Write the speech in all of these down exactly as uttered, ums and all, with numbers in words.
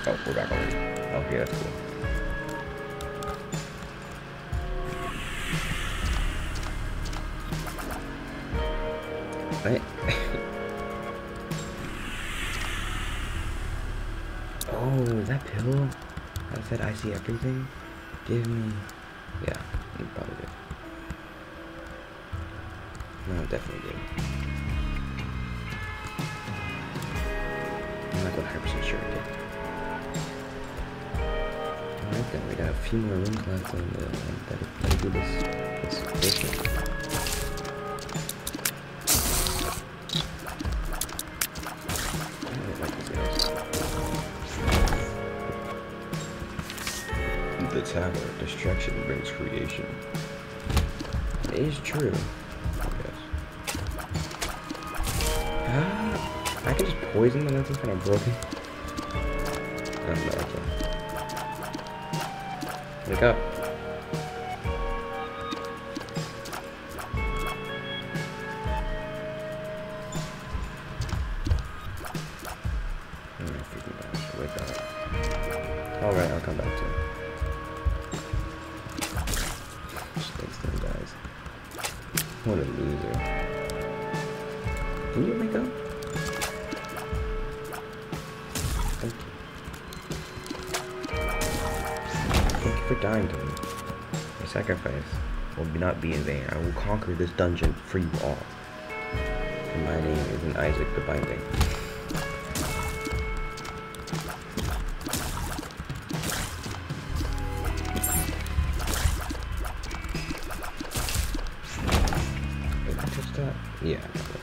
Oh, we're back already. Okay, that's cool. Right? Oh, is that pill? I said I see everything? Give me... Yeah, you probably did. No, it definitely did. I'm not one hundred percent sure it did. Alright then, we got a few more rooms left and uh, that'll, that'll do this, this mission. I don't like these guys. The tower, destruction brings creation. It is true. Ah, I can just poison them, that's kind of broken. I don't know, okay. Wake up. Oh my freaking gosh, wake up. Alright, I'll come back to it. Thanks to them guys. What a loser. Can you wake up? Thank you. Thank you for dying to me. Your sacrifice will not be in vain. I will conquer this dungeon for you all. And my name isn't Isaac the Binding. Did I touch that? Yeah.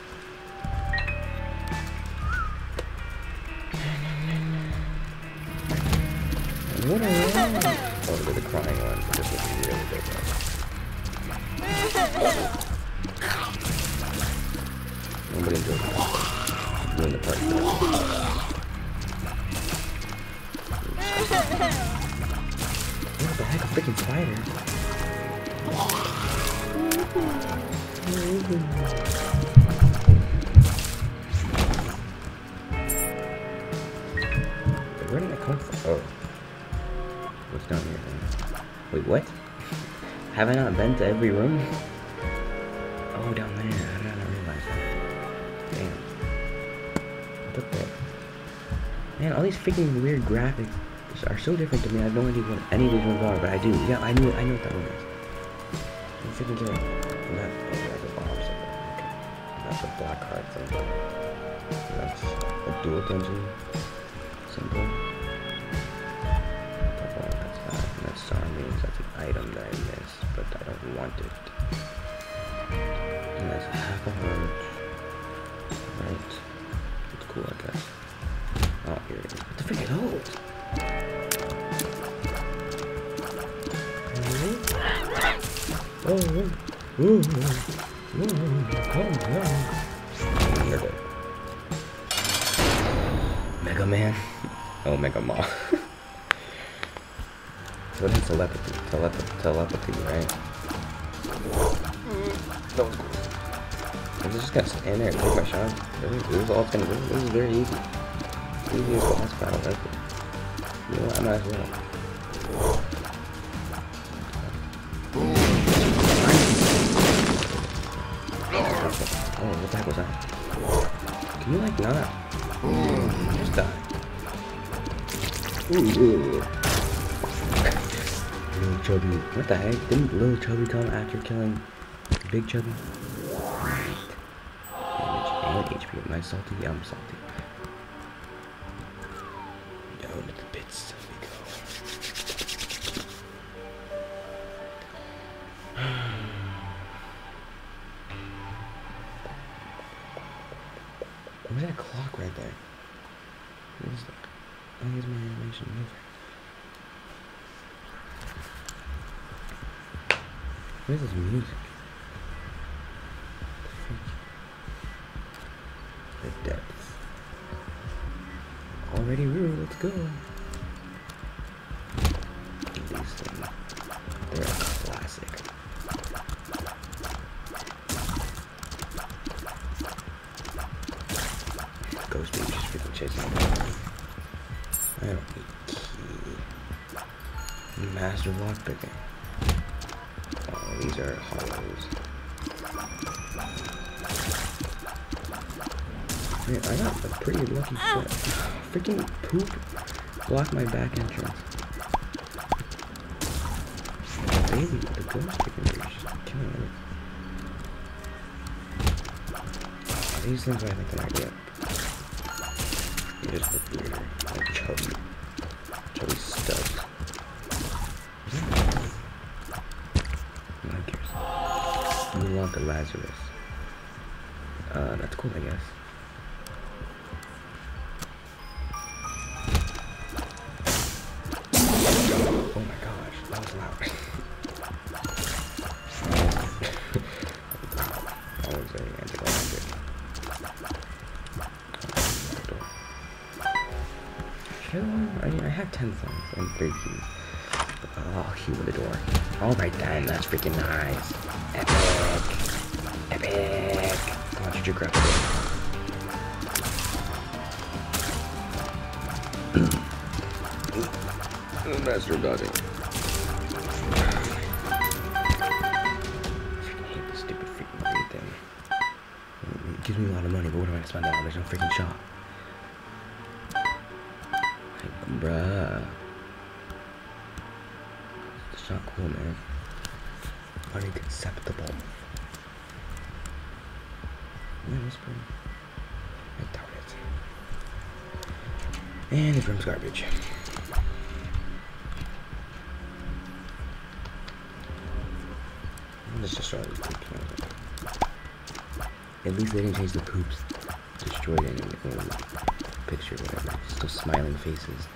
What are you? Oh, they're the crying one. This would be really big one. Nobody enjoys that. Doing the part. What the heck? A freaking spider. Where did I come from? Oh. What's down here then? Wait, what? Have I not been to every room? Oh, down there. How did I not realize that? Damn. What the fuck? Man, all these freaking weird graphics are so different to me. I have no idea what any of these ones are, but I do. Yeah, I knew I know what that one is. I'm freaking kidding. That, oh, that's a bomb symbol. Okay. That's a black heart symbol. That's a dual dungeon symbol. That star means that's an item that I missed, but I don't want it. And that's half a heart. Right. It's cool, I guess. Oh, here it is. What the frick are those? Oh, oh, oh, oh, calm down. You're dead. Mega Man. Oh, Mega Maw. So it is telepathy, telepathy, telepathy, right? That was cool. I'm just gonna stand there and take my shot. This is all it's gonna do. This is very easy. Easiest boss battle ever. You know what? I might as well. Oh, what the heck was that? Can you like not? Just die. Ooh, ooh. Little Chubby. What the heck? Didn't Little Chubby come after killing Big Chubby? Right. Damage and H P. Am I salty? Yeah, I'm salty. Down to the pits we go. Where's that clock right there? What is that? Oh, here's my animation moving. What is this music? The depths. Already rude, let's go. These things, they're a classic. Ghost baby just freaking chasing me. I don't need key. Master lockpicking. Oh, these are hollows. Man, I got a pretty lucky set. Freaking poop blocked my back entrance. Baby, the ghost chicken is just killing me. These things I think they're not good. They just look weirder. Like chubby. Chubby studs. Who cares? Move on to Lazarus. Uh, that's cool, I guess. Oh my gosh, that was loud. That was very anticlimactic. I, mean, I have ten songs and three keys. Oh, I'll cue with the door. Alright then, that's freaking nice. Epic. Epic. Why don't you grab it? Master dodging. I hate this stupid freaking money thing. It gives me a lot of money, but what am I gonna spend it on? There's no freaking shop. Bruh. It's not cool, man. Unacceptable. Yeah, whisper. I doubt it. And this room's garbage. Let's destroy these poops. At least they didn't change the poops. Destroyed it in the picture, whatever. Still smiling faces.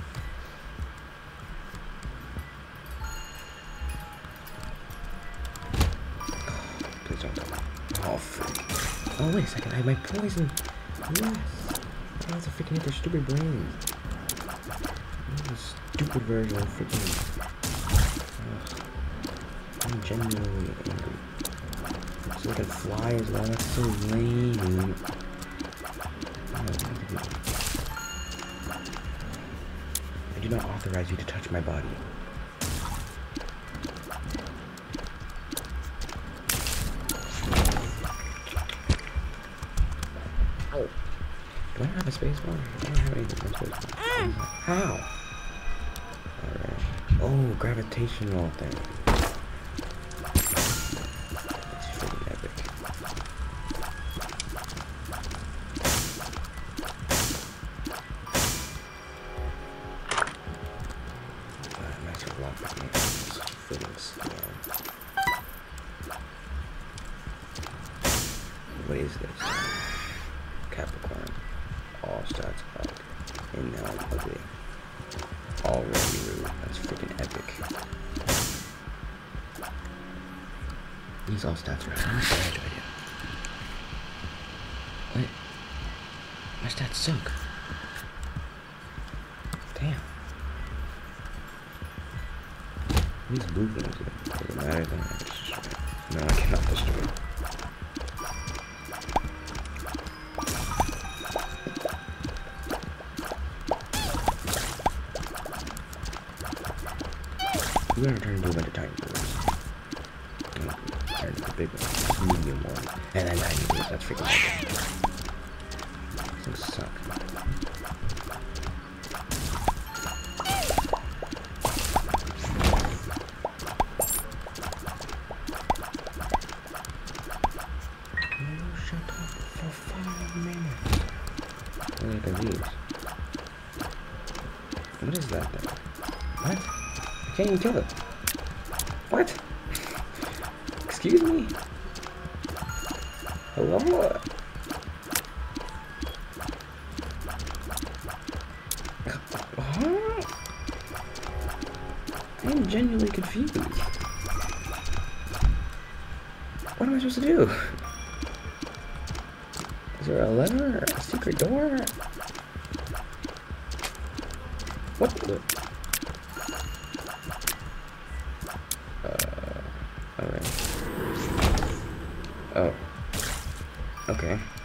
Please don't tell me. Oh, freak. Oh, wait a second. I have my poison. Yes. I have to freaking hit their stupid brains. Stupid version of freaking. Ugh. I'm genuinely angry. So they can fly as well. That's so lame. I do not authorize you to touch my body. Oh. Do I not have a space bar? I don't have anything in space bar. How? Alright. Oh, gravitational thing. That's freaking epic. What is this? Capricorn. All stats up. And now I'm ugly. Already rude. That's freaking epic. These all stats are how much damage do I do? What? My stats suck. Damn. These blue things do. Does it matter then? I just destroy it. No, I cannot destroy it. We're gonna turn into a bunch of tiny boys. Turn into the big one, medium one, and then tiny boys. That's freaking awesome. These things suck. Shut up for five minutes. Look at these. What is that thing? What? I can't even kill it. What? Excuse me? Hello? Huh? I'm genuinely confused. What am I supposed to do? Is there a lever or a secret door? What the? Uh, alright. Oh. Okay.